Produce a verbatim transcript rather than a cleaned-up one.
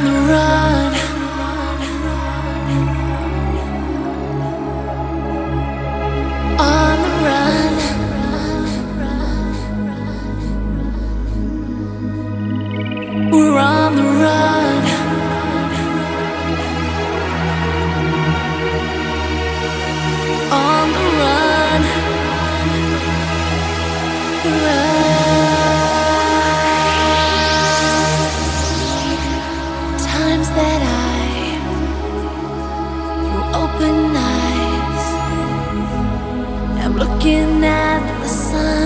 on the run. On the run. We're on the run. On the run. Run. Times that I, through open eyes, am looking at the sun.